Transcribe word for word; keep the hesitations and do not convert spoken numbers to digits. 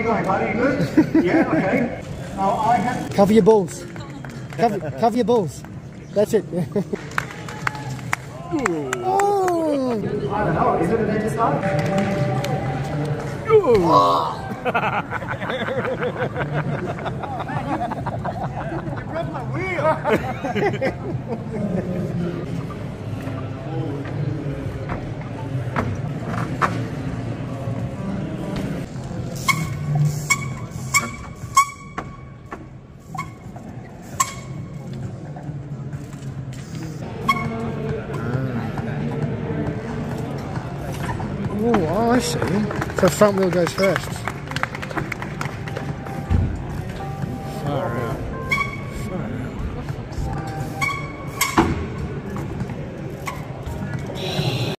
going, buddy? You good? Yeah, okay. Now I have... Cover your balls. Cover, cover your balls. That's it. Oh. I don't know. Is it a better start? Oh. You broke my wheel. Oh, I see. So front wheel goes first.